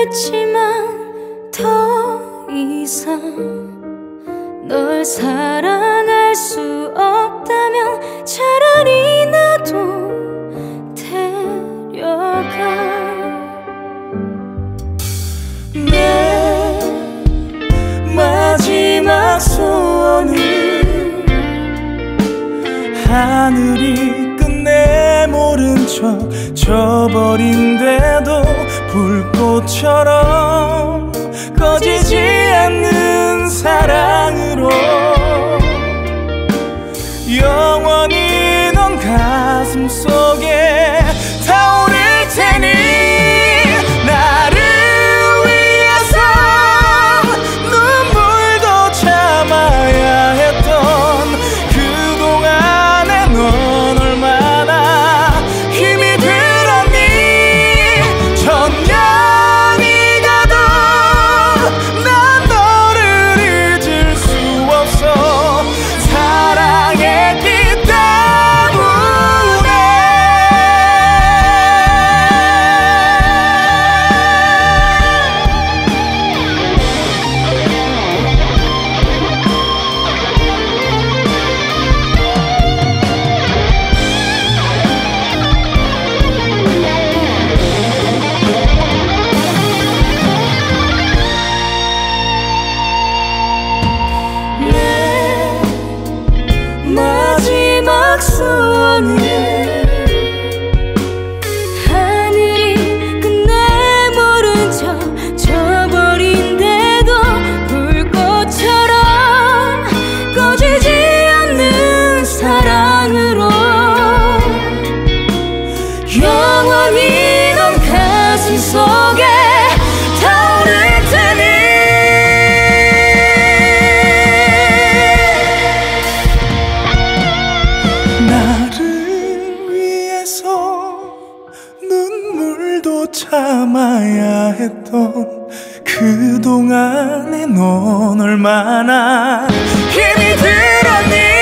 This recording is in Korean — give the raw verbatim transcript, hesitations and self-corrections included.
했지만 더 이상 널 사랑할 수 없다면 차라리 나도 데려가. 내 마지막 소원은 하늘이 끝내 모른 척 져버린데도 불꽃처럼 꺼지지 않는 사랑으로 영원히 넌 가슴 속에 타오를 테니 나를 위해서 눈물도 참아야 했던 그동안에 넌 얼마나 힘이 들었니. 천년이 가도 난 너를 잊을 수 없어. 사랑했기 때문에. 내 마지막 소원은 하늘이 끝내 모른 척 져버린데도 불꽃처럼 꺼지지 않는 사랑으로 영원히 넌 가슴 속에 타오를 테니 나를 위해서 눈물도 참아야 했던 그동안에 넌 얼마나 힘이 들었니.